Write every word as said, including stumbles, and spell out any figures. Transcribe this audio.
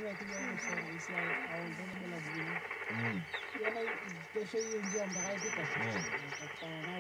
ya kidogo sana isi au ngono la bulu. Mm. Yana kesho hiyo njia ambayo iko katika